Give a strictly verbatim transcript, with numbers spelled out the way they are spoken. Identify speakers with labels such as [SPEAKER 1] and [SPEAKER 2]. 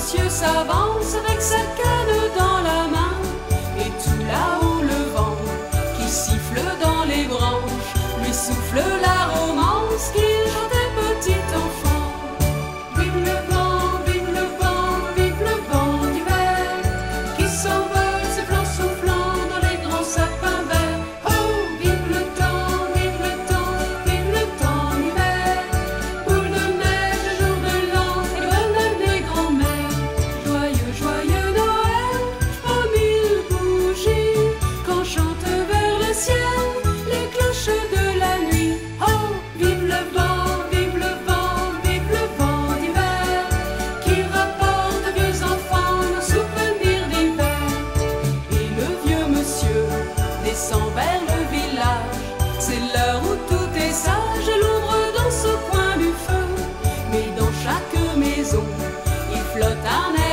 [SPEAKER 1] monsieur s'avance avec sa canne dans la main. Et tout là-haut le vent qui siffle dans les branches lui souffle la romance qu'il chantait petit enfant. Vive le vent, vive le vent, vive le vent d'hiver qui s'envole sifflant, soufflant dans les grands sapins verts. Oh, vive le temps, vive le temps, vive le temps d'hiver. Boule de neige, jour de l'an, et bonne année grand-mère. Joyeux, joyeux Noël, aux mille bougies, quand chantent vers le ciel les cloches de la nuit. Oh, vive le vent, vive le vent, vive le vent d'hiver qui rapporte aux vieux enfants nos souvenirs d'hiver. Et le vieux monsieur descend vers le village. C'est l'heure où tout est sage et l'ombre danse au coin du feu. Mais dans chaque maison, il flotte un air